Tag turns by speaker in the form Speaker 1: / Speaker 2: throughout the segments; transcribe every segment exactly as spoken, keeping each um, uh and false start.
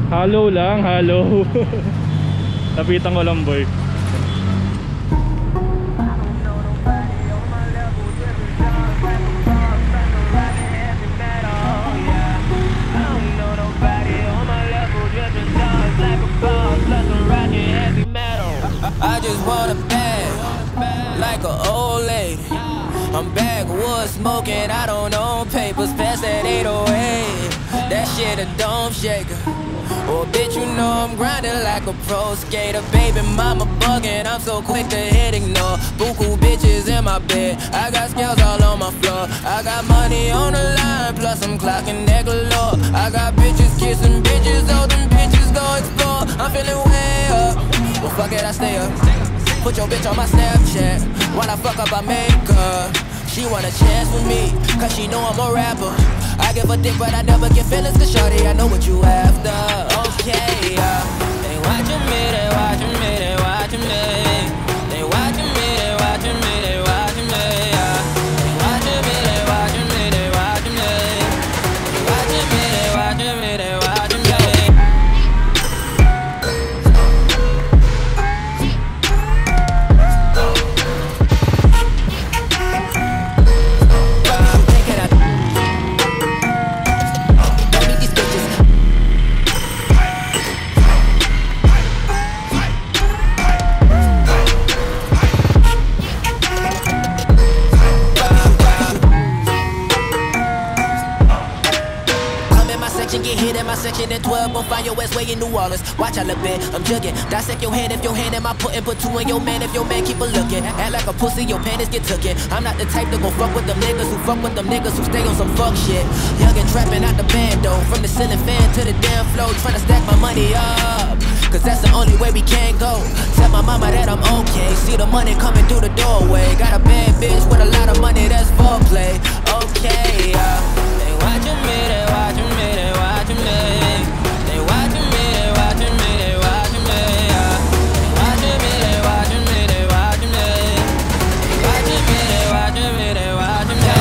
Speaker 1: Hollow lang, hollow. Lapitan ko lang, boy.
Speaker 2: I just want a bag, like an old lady. I'm backwoods smoking, I don't own papers, pass that eight oh eight. That shit a dome shaker. Oh bitch, you know I'm grinding like a pro skater. Baby mama bugging, I'm so quick to hit ignore. Buku bitches in my bed, I got scales all on my floor. I got money on the line, plus I'm clocking that galore. I got bitches kissing bitches, oh them bitches go explore. I'm feeling way up, well fuck it, I stay up. Put your bitch on my Snapchat, when I fuck up I make her. She want a chance with me, cause she know I'm a rapper. I give a dick but I never get feelings, cause shorty I know what you after. Okay, uh, they watching me, they watching me, they watching me. They watching me, they watching me, they watching me, uh. They watching me, they watching me, they watching me. They watching me, they watching me, they watching me. Get hit in my section at twelve, gon' find your ass way in New Orleans. Watch a little bit, I'm jugging. Dissect your hand if your hand in my putting. Put two in your man if your man keep a looking. Act like a pussy, your panties get tooken. I'm not the type to go fuck with them niggas who fuck with them niggas who stay on some fuck shit. Young and trapping out the bando, from the ceiling fan to the damn floor, trying to stack my money up, cause that's the only way we can go. Tell my mama that I'm okay, see the money coming through the doorway. Got a bad bitch with a lot of money, that's foreplay. Okay, uh, they watching me, they watching me, they watching me. They watching me, they watching me, they watching me, uh. They watching me, they watching me, they watching me. They watching me, they watching me, they watching me.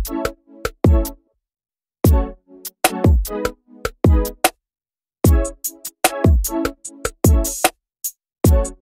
Speaker 2: Bye.